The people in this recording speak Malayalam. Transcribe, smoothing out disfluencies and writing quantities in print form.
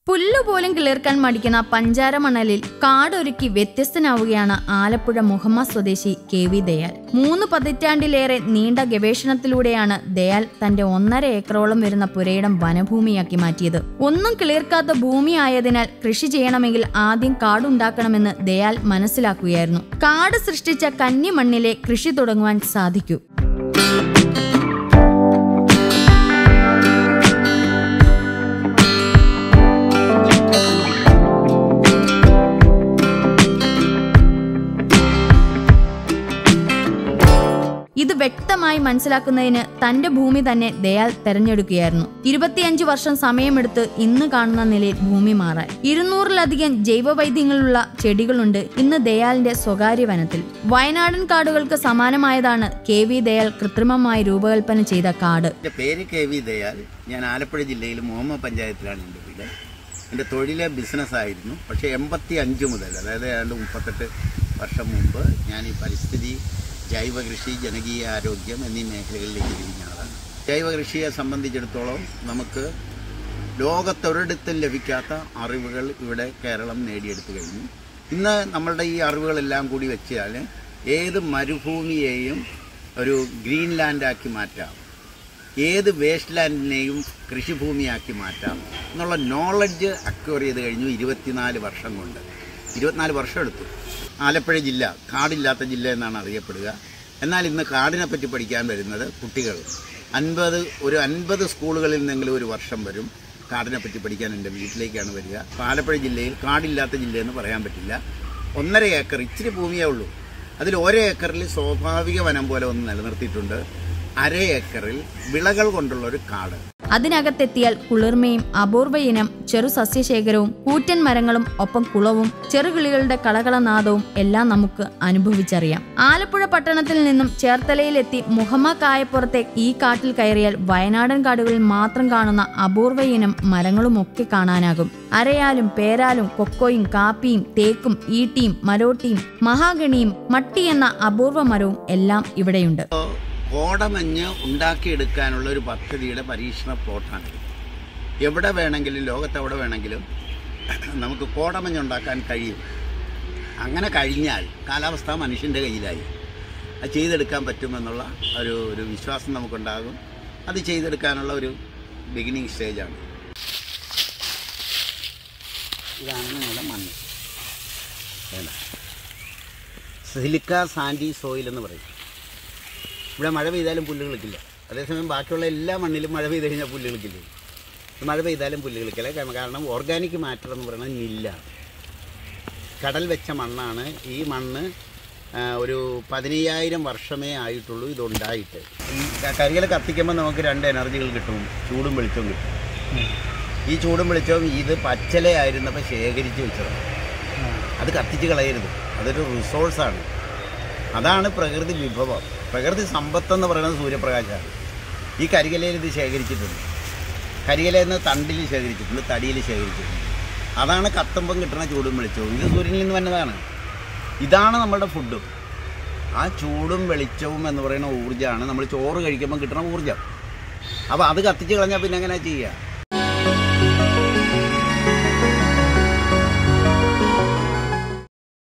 പുല്ലുപോലും കിളിർക്കാൻ മടിക്കുന്ന പഞ്ചാര മണലിൽ കാടൊരുക്കി വ്യത്യസ്തനാവുകയാണ് ആലപ്പുഴ മുഹമ്മ സ്വദേശി കെ.വി. ദയാൽ. 3 പതിറ്റാണ്ടിലേറെ നീണ്ട ഗവേഷണത്തിലൂടെയാണ് ദയാൽ തന്റെ 1.5 ഏക്കറോളം വരുന്ന പുരയിടം വനഭൂമിയാക്കി മാറ്റിയത്. ഒന്നും കിളിർക്കാത്ത ഭൂമി ആയതിനാൽ കൃഷി ചെയ്യണമെങ്കിൽ ആദ്യം കാടുണ്ടാക്കണമെന്ന് ദയാൽ മനസ്സിലാക്കുകയായിരുന്നു. കാട് സൃഷ്ടിച്ച കന്നി മണ്ണിലെ കൃഷി തുടങ്ങുവാൻ സാധിക്കൂ. ഇത് വ്യക്തമായി മനസ്സിലാക്കുന്നതിന് തന്റെ ഭൂമി തന്നെ ദയാൽ തെരഞ്ഞെടുക്കുകയായിരുന്നു. 25 വർഷം സമയമെടുത്ത് ഇന്ന് കാണുന്ന നിലയിൽ ഭൂമി മാറാൻ. 200-ലധികം ജൈവവൈദ്യങ്ങളുള്ള ചെടികളുണ്ട് ഇന്ന് ദയാലിന്റെ സ്വകാര്യ വനത്തിൽ. വയനാടൻ കാടുകൾക്ക് സമാനമായതാണ് കെ.വി. ദയാൽ കൃത്രിമമായി രൂപകൽപ്പന ചെയ്ത കാട്. എൻ്റെ പേര് കെ.വി. ദയാൽ. ഞാൻ ആലപ്പുഴ ജില്ലയിൽ മുഹമ്മ പഞ്ചായത്തിലാണ് എൻ്റെ വീട്. എൻ്റെ തൊഴിലെ ബിസിനസ്സായിരുന്നു. പക്ഷേ 85 മുതൽ, അതായത് ഏതാണ്ട് 38 വർഷം മുമ്പ് ഞാൻ ഈ പരിസ്ഥിതി, ജൈവകൃഷി, ജനകീയ ആരോഗ്യം എന്നീ മേഖലകളിലേക്ക് തിരിഞ്ഞ ആളാണ്. ജൈവകൃഷിയെ സംബന്ധിച്ചിടത്തോളം നമുക്ക് ലോകത്തൊരിടത്തും ലഭിക്കാത്ത അറിവുകൾ ഇവിടെ കേരളം നേടിയെടുത്തു കഴിഞ്ഞു. ഇന്ന് നമ്മളുടെ ഈ അറിവുകളെല്ലാം കൂടി വെച്ചാൽ ഏത് മരുഭൂമിയെയും ഒരു ഗ്രീൻ ലാൻഡാക്കി മാറ്റാം, ഏത് വേസ്റ്റ് ലാൻഡിനെയും കൃഷിഭൂമിയാക്കി മാറ്റാം എന്നുള്ള നോളജ് അക്വയർ ചെയ്ത് കഴിഞ്ഞു 24 വർഷം കൊണ്ട്. 24 വർഷം എടുത്തു. ആലപ്പുഴ ജില്ല കാടില്ലാത്ത ജില്ല എന്നാണ് അറിയപ്പെടുക. എന്നാൽ ഇന്ന് കാടിനെ പറ്റി പഠിക്കാൻ വരുന്നത് കുട്ടികൾ 50 സ്കൂളുകളിൽ നിന്നെങ്കിലും ഒരു വർഷം വരും കാടിനെ പറ്റി പഠിക്കാൻ എൻ്റെ വീട്ടിലേക്കാണ് വരിക. അപ്പോൾ ആലപ്പുഴ ജില്ലയിൽ കാടില്ലാത്ത ജില്ലയെന്ന് പറയാൻ പറ്റില്ല. 1.5 ഏക്കർ ഇച്ചിരി ഭൂമിയേ ഉള്ളൂ. അതിൽ 1 ഏക്കറിൽ സ്വാഭാവിക വനം പോലെ ഒന്ന് നിലനിർത്തിയിട്ടുണ്ട്. 1/2 ഏക്കറിൽ വിളകൾ കൊണ്ടുള്ള ഒരു കാട്. അതിനകത്തെത്തിയാൽ കുളിർമയും അപൂർവ ഇനം ചെറു സസ്യശേഖരവും കൂറ്റൻ മരങ്ങളും ഒപ്പം കുളവും ചെറുകിളികളുടെ കളകളനാദവും എല്ലാം നമുക്ക് അനുഭവിച്ചറിയാം. ആലപ്പുഴ പട്ടണത്തിൽ നിന്നും ചേർത്തലയിലെത്തി മുഹമ്മ കായപ്പുറത്തെ ഈ കാട്ടിൽ കയറിയാൽ വയനാടൻ കാടുകളിൽ മാത്രം കാണുന്ന അപൂർവ ഇനം മരങ്ങളുമൊക്കെ കാണാനാകും. അരയാലും പേരാലും കൊക്കോയും കാപ്പിയും തേക്കും ഈട്ടിയും മരോട്ടിയും മഹാഗണിയും മട്ടി എന്ന അപൂർവ മരവും എല്ലാം ഇവിടെയുണ്ട്. കോടമഞ്ഞ് ഉണ്ടാക്കിയെടുക്കാനുള്ള ഒരു പദ്ധതിയുടെ പരീക്ഷണ പ്ലോട്ടാണിത്. എവിടെ വേണമെങ്കിലും, ലോകത്തെവിടെ വേണമെങ്കിലും നമുക്ക് കോടമഞ്ഞ് ഉണ്ടാക്കാൻ കഴിയും. അങ്ങനെ കഴിഞ്ഞാൽ കാലാവസ്ഥ മനുഷ്യൻ്റെ കയ്യിലായി. അത് ചെയ്തെടുക്കാൻ പറ്റുമെന്നുള്ള ഒരു വിശ്വാസം നമുക്കുണ്ടാകും. അത് ചെയ്തെടുക്കാനുള്ള ഒരു ബിഗിനിങ് സ്റ്റേജാണ്. ഇതാണ് നമ്മുടെ മണ്ണ്. സിലിക്ക സാൻഡി സോയിൽ എന്ന് പറയും. ഇവിടെ മഴ പെയ്താലും പുല്ല് കളിക്കില്ല. അതേസമയം ബാക്കിയുള്ള എല്ലാ മണ്ണിലും മഴ പെയ്ത് കഴിഞ്ഞാൽ പുല്ല് കളിക്കില്ല. മഴ പെയ്താലും പുല്ല് കളിക്കില്ല. കാരണം ഓർഗാനിക് മാറ്റർ എന്ന് പറയുന്നത് നില്ലാണ്. കടൽ വെച്ച മണ്ണാണ്. ഈ മണ്ണ് ഒരു 15,000 വർഷമേ ആയിട്ടുള്ളൂ ഇതുണ്ടായിട്ട്. ഈ കരികല കത്തിക്കുമ്പോൾ നമുക്ക് 2 എനർജികൾ കിട്ടും. ചൂടും വെളിച്ചവും കിട്ടും. ഈ ചൂടും വെളിച്ചവും ഇത് പച്ചലയായിരുന്നപ്പോൾ ശേഖരിച്ച് വെച്ചതാണ്. അത് കത്തിച്ച് കളയരുത്. അതൊരു റിസോഴ്സാണ്. അതാണ് പ്രകൃതി വിഭവം. പ്രകൃതി സമ്പത്തെന്ന് പറയുന്നത് സൂര്യപ്രകാശമാണ്. ഈ കരികലയിൽ ഇത് ശേഖരിച്ചിട്ടുണ്ട്. കരികലയിൽ നിന്ന് തണ്ടിൽ ശേഖരിച്ചിട്ടുണ്ട്, തടിയിൽ ശേഖരിച്ചിട്ടുണ്ട്. അതാണ് കത്തുമ്പം കിട്ടുന്ന ചൂടും വെളിച്ചവും. ഇത് സൂര്യനിൽ നിന്ന് വന്നതാണ്. ഇതാണ് നമ്മളുടെ ഫുഡും. ആ ചൂടും വെളിച്ചവും എന്ന് പറയുന്ന ഊർജ്ജമാണ് നമ്മൾ ചോറ് കഴിക്കുമ്പം കിട്ടുന്ന ഊർജ്ജം. അപ്പോൾ അത് കത്തിച്ച് കളഞ്ഞാൽ പിന്നെ എങ്ങനെയാണ് ചെയ്യുക?